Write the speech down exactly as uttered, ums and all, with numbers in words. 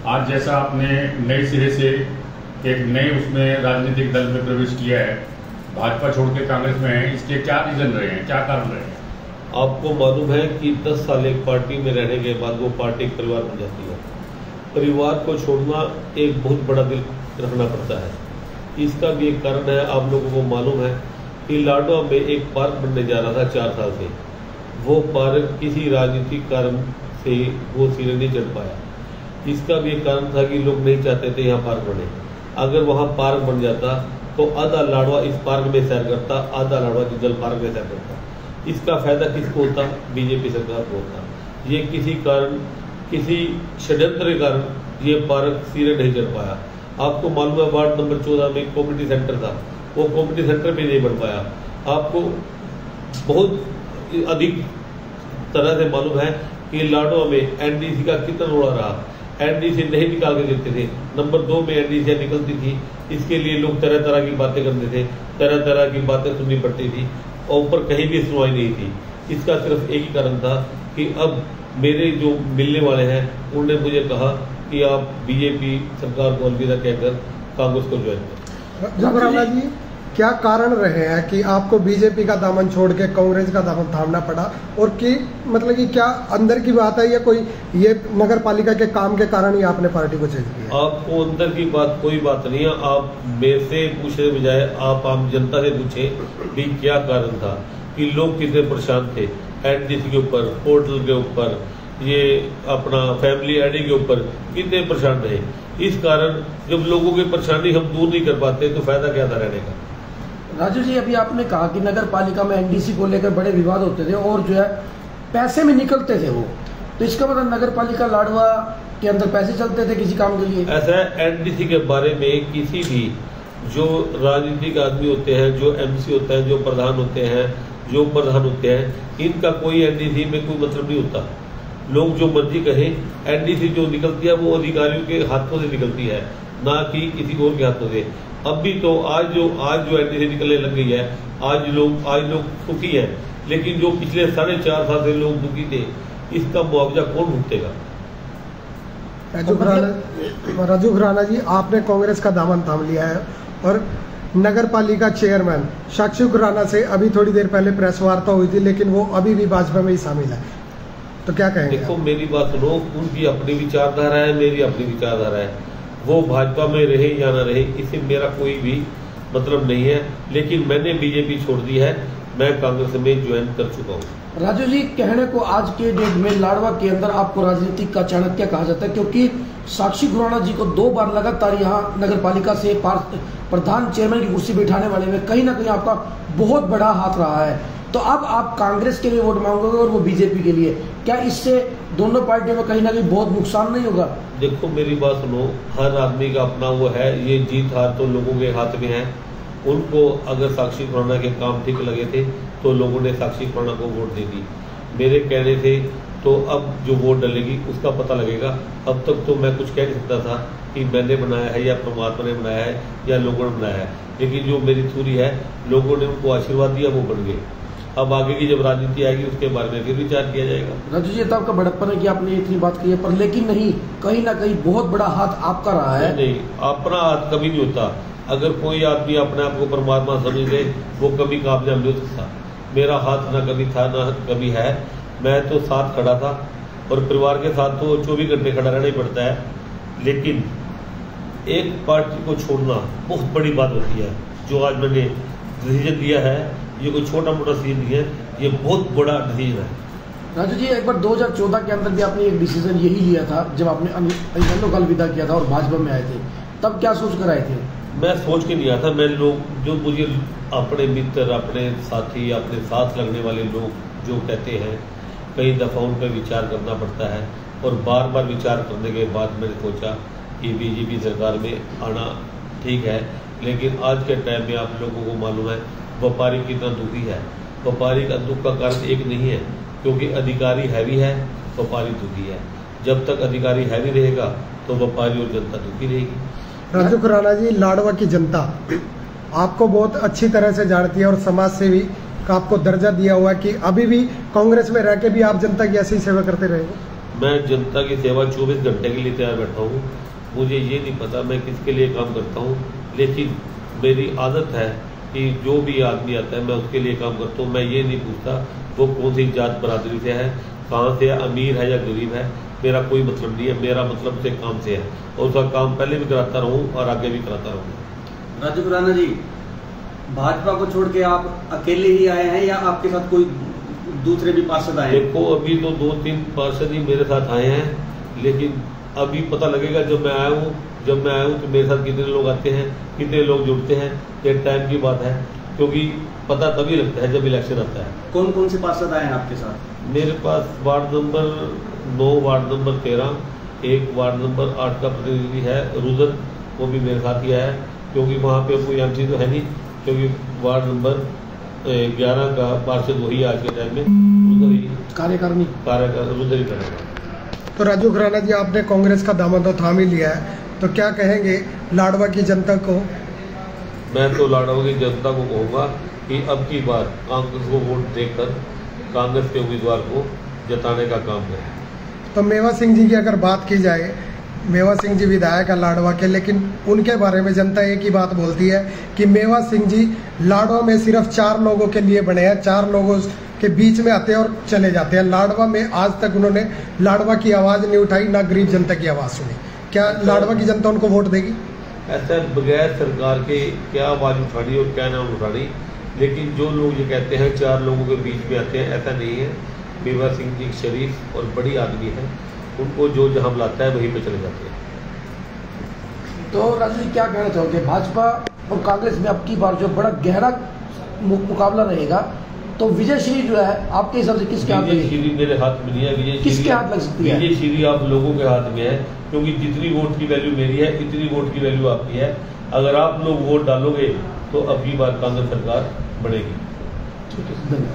आज जैसा आपने नए सिरे से एक नए उसमें राजनीतिक दल में प्रवेश किया है, भाजपा छोड़ के कांग्रेस में है, इसके क्या रीजन रहे हैं, क्या कारण रहे हैं? आपको मालूम है कि दस साल एक पार्टी में रहने के बाद वो पार्टी एक परिवार बन जाती है। परिवार को छोड़ना एक बहुत बड़ा दिल रखना पड़ता है। इसका भी एक कारण है, आप लोगों को मालूम है कि लाडवा में एक पार्क बनने जा रहा था चार साल से। वो पार्क किसी राजनीतिक कारण से वो सिरे नहीं चढ़ पाया। इसका भी एक कारण था कि लोग नहीं चाहते थे यहाँ पार्क बने। अगर वहाँ पार्क बन जाता तो आधा लाडवा इस पार्क में सैर करता, आधा लाडवा जुगल पार्क में सैर करता। इसका फायदा किसको होता? बीजेपी सरकार को होता। ये किसी कारण, किसी षड्यंत्र के कारण ये पार्क सिरे नहीं चढ़ पाया। आपको मालूम है वार्ड नंबर चौदह में कम्युनिटी सेंटर था, वो कम्युनिटी सेंटर भी नहीं बन पाया। आपको बहुत अधिक तरह से मालूम है कि लाडवा में एनडीसी का कितना रोड़ा रहा। एनडीसी नहीं निकाल के देते थे, नंबर दो में एनडीसी निकलती थी। इसके लिए लोग तरह तरह की बातें करते थे, तरह तरह की बातें सुननी पड़ती थी और ऊपर कहीं भी सुनवाई नहीं थी। इसका सिर्फ एक ही कारण था कि अब मेरे जो मिलने वाले हैं उन्होंने मुझे कहा कि आप बीजेपी सरकार को अलविदा कहकर कांग्रेस को ज्वाइन करें। जबराना जी, क्या कारण रहे हैं कि आपको बीजेपी का दामन छोड़ के कांग्रेस का दामन थामना पड़ा, और कि मतलब कि क्या अंदर की बात है या कोई ये नगर पालिका के काम के कारण ही आपने पार्टी को चेंज किया? आपको अंदर की बात कोई बात नहीं है। आप मेरे से पूछने बजाय आप आम जनता से पूछे भी क्या कारण था कि लोग कितने परेशान थे एनडीसी के ऊपर, पोर्टल के ऊपर, ये अपना फैमिली आईडी के ऊपर कितने परेशान रहे। इस कारण जब लोगों की परेशानी हम दूर नहीं कर पाते तो फायदा क्या था रहने का। राजू जी, अभी आपने कहा कि नगर पालिका में एनडीसी को लेकर बड़े विवाद होते थे और जो है पैसे में निकलते थे वो, तो इसका मतलब नगर पालिका लाडवा के अंदर पैसे चलते थे किसी काम के लिए? ऐसा है, एनडीसी के बारे में किसी भी जो राजनीतिक आदमी होते हैं, जो एमसी होते हैं, जो प्रधान होते हैं, जो प्रधान होते हैं, इनका कोई एनडीसी में कोई मतलब नहीं होता। लोग जो मर्जी कहें, एनडीसी जो निकलती है वो अधिकारियों के हाथों से निकलती है, ना कि किसी और के हाथों से। अब भी तो आज जो आज जो एनडीसी निकलने लग गई है, आज लोग आज लोग सुखी हैं, लेकिन जो पिछले साढ़े चार साल से लोग दुखी थे, इसका मुआवजा कौन भुगतेगा? राजू खुराना राजू खुराना जी, आपने कांग्रेस का दामन थाम लिया है और नगर पालिका चेयरमैन साक्षी खुराना से अभी थोड़ी देर पहले प्रेस वार्ता हुई थी, लेकिन वो अभी भी भाजपा में ही शामिल है, तो क्या कहेंगे? देखो, मेरी बात सुनो, उनकी अपनी विचारधारा है, मेरी अपनी विचारधारा है। वो भाजपा में रहे या ना रहे, इससे मेरा कोई भी मतलब नहीं है, लेकिन मैंने बीजेपी छोड़ दी है, मैं कांग्रेस में ज्वाइन कर चुका हूँ। राजू जी, कहने को आज के डेट में लाडवा के अंदर आपको राजनीतिक का चाणक्य कहा जाता है, क्योंकि साक्षी खुराना जी को दो बार लगातार यहाँ नगर पालिका से प्रधान चेयरमैन की कुर्सी बैठाने वाले में कहीं ना कहीं आपका बहुत बड़ा हाथ रहा है। तो अब आप कांग्रेस के लिए वोट मांगोगे और वो बीजेपी के लिए, क्या इससे दोनों पार्टियों में कहीं ना कहीं बहुत नुकसान नहीं होगा? देखो, मेरी बात सुनो, हर आदमी का अपना वो है, ये जीत हार तो लोगों के हाथ में है। उनको अगर साक्षी खुराना के काम ठीक लगे थे तो लोगों ने साक्षी खुराना को वोट दे दी। मेरे कहने से तो अब जो वोट डलेगी उसका पता लगेगा। अब तक तो मैं कुछ कह नहीं सकता था कि मैंने बनाया है या परमात्मा ने बनाया है या लोगों ने बनाया है, लेकिन जो मेरी थ्योरी है, लोगों ने उनको आशीर्वाद दिया, वो बन गए। अब आगे की जब राजनीति आएगी उसके बारे में फिर विचार किया जाएगा। राजू जी, तो आपका बड़प्पन है कि आपने इतनी बात की है, पर लेकिन नहीं, कहीं ना कहीं बहुत बड़ा हाथ आपका रहा है। नहीं, अपना हाथ कभी नहीं होता। अगर कोई आदमी अपने आप को परमात्मा समझ ले, वो कभी कामयाब नहीं हो सकता। मेरा हाथ ना कभी था ना कभी है। मैं तो साथ खड़ा था और परिवार के साथ तो चौबीस घंटे खड़ा रहना ही पड़ता है, लेकिन एक पार्टी को छोड़ना बहुत बड़ी बात होती है। जो आज मैंने डिसीजन दिया है, ये कोई छोटा मोटा सीजन नहीं है, ये बहुत बड़ा डिसीजन है। राजू जी, एक बार दो हज़ार चौदह के अंदर भी आपने एक डिसीजन यही लिया था जब आपने अनिल को अलविदा किया था और भाजपा में आए थे, तब क्या सोच कर आए थे? मैं सोच के नहीं आया था। मैं लोग जो मुझे अपने मित्र, अपने साथी, अपने साथ लगने वाले लोग जो कहते हैं, कई दफ़ा उन पर विचार करना पड़ता है और बार बार विचार करने के बाद मैंने सोचा कि बीजेपी सरकार में आना ठीक है। लेकिन आज के टाइम में आप लोगों को मालूम है व्यापारी कितना दुखी है। व्यापारी का दुख का कारण एक नहीं है, क्योंकि अधिकारी हैवी है, व्यापारी दुखी है। जब तक अधिकारी हैवी रहेगा तो व्यापारी और जनता दुखी रहेगी। राजू खुराना जी, लाडवा की जनता आपको बहुत अच्छी तरह से जानती है और समाज सेवी का आपको दर्जा दिया हुआ है कि अभी भी कांग्रेस में रह के भी आप जनता की ऐसी सेवा करते रहेंगे। मैं जनता की सेवा चौबीस घंटे के लिए तैयार बैठा हूँ। मुझे ये नहीं पता मैं किसके लिए काम करता हूँ, लेकिन मेरी आदत है कि जो भी आदमी आता है मैं उसके लिए काम करता हूँ। मैं ये नहीं पूछता वो कौन सी जात बरादरी से है, कहाँ से है, अमीर है या गरीब है, मेरा कोई मतलब नहीं है। मेरा मतलब से काम से है और उसका काम पहले भी कराता रहूँ और आगे भी कराता रहूँगा। राजू खुराना जी, भाजपा को छोड़ के आप अकेले ही आए हैं या आपके साथ कोई दूसरे भी पार्षद आए हैं? देखो अभी तो दो तीन पार्षद ही मेरे साथ आए हैं, लेकिन अभी पता लगेगा जब मैं आया हूँ जब मैं आया हूँ तो मेरे साथ कितने लोग आते हैं, कितने लोग जुड़ते हैं, ये टाइम की बात है, क्योंकि पता तभी लगता है जब इलेक्शन आता है। कौन कौन से पार्षद आए हैं आपके साथ? मेरे पास वार्ड नंबर नौ, वार्ड नंबर तेरह, एक वार्ड नंबर आठ का प्रतिनिधि है रुदन, वो भी मेरे साथ ही आया है, क्योंकि वहाँ पे कोई एमसी तो है नहीं, क्योंकि वार्ड नंबर ग्यारह का पार्षद वही आज के टाइम में रुदन ही कार्यकारिणी कार्य रुदन ही करेगा। तो राजू खुराना जी, आपने कांग्रेस का दामन तो थाम ही लिया है, तो क्या कहेंगे लाडवा की जनता को? मैं तो लाडवा की जनता को कहूँगा कि अब की बार कांग्रेस को वोट देकर कांग्रेस के उम्मीदवार को जिताने का काम करें। तो मेवा सिंह जी की अगर बात की जाए, मेवा सिंह जी विधायक है लाडवा के, लेकिन उनके बारे में जनता एक ही बात बोलती है कि मेवा सिंह जी लाडवा में सिर्फ चार लोगों के लिए बने हैं, चार लोगों के बीच में आते हैं और चले जाते हैं। लाडवा में आज तक उन्होंने लाडवा की आवाज़ नहीं उठाई, ना गरीब जनता की आवाज़ सुनी। क्या लाडवा की जनता उनको वोट देगी? ऐसा बगैर सरकार के क्या आवाज़ उठानी और क्या नाम उठानी, लेकिन जो लोग ये कहते हैं चार लोगों के बीच में आते हैं, ऐसा नहीं है। मेवा सिंह जी शरीफ और बड़ी आदमी है, उनको जो जहाँ बुलाता है वहीं पे चले जाते हैं। तो राजू जी क्या कहना चाहोगे, भाजपा और कांग्रेस में अब की बार जो बड़ा गहरा मु, मुकाबला रहेगा, तो विजय श्री जो है आपके हिसाब से किसके हाथ में? विजय श्री मेरे हाथ में नहीं है, विजय किसके हाथ लग सकती है? विजय श्री आप लोगों के हाथ में है, क्योंकि जितनी वोट की वैल्यू मेरी है इतनी वोट की वैल्यू आपकी है। अगर आप लोग वोट डालोगे तो अब की बार कांग्रेस सरकार बढ़ेगी। ठीक है, धन्यवाद।